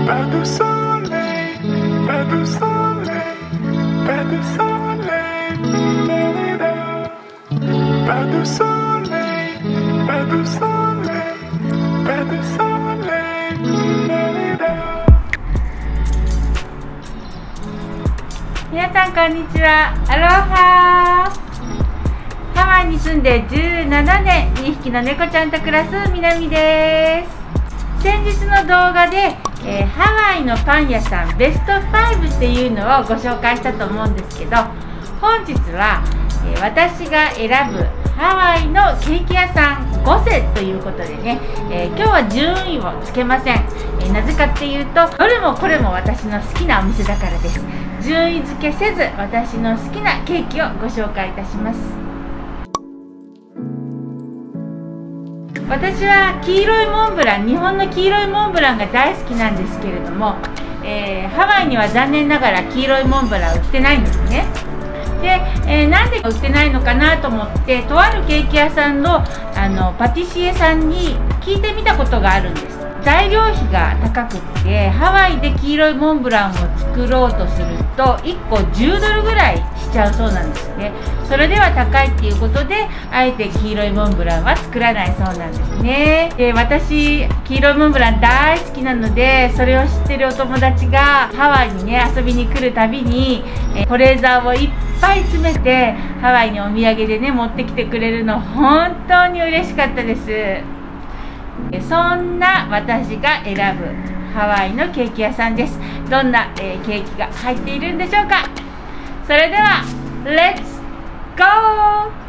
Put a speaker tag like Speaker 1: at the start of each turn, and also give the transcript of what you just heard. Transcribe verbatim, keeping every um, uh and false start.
Speaker 1: Pas de soleil, pas de soleil, pas de soleil, pas de soleil, pas de soleil, pas de soleil.
Speaker 2: 皆さんこんにちは。アロハー。ハワイに住んでじゅうななねん、にひきの猫ちゃんと暮らすみなみです。先日の動画で、えー、ハワイのパン屋さんベストファイブっていうのをご紹介したと思うんですけど、本日は、えー、私が選ぶハワイのケーキ屋さんごせということでね、えー、今日は順位をつけません。えー、なぜかっていうと、どれもこれも私の好きなお店だからです。順位付けせず私の好きなケーキをご紹介いたします。私は黄色いモンブラン、日本の黄色いモンブランが大好きなんですけれども、えー、ハワイには残念ながら黄色いモンブラン売ってないんですね。で、えー、なんで売ってないのかなと思って、とあるケーキ屋さんの、あのパティシエさんに聞いてみたことがあるんです。材料費が高くって、ハワイで黄色いモンブランを作ろうとするといっこじゅうドルぐらいしちゃうそうなんですね。それでは高いっていうことで、あえて黄色いモンブランは作らないそうなんですね。で、私黄色いモンブラン大好きなので、それを知ってるお友達がハワイにね遊びに来るたびにえ保冷剤をいっぱい詰めてハワイにお土産でね持ってきてくれるの、本当に嬉しかったです。そんな私が選ぶハワイのケーキ屋さんです。どんな、えー、ケーキが入っているんでしょうか。それではレッツゴー。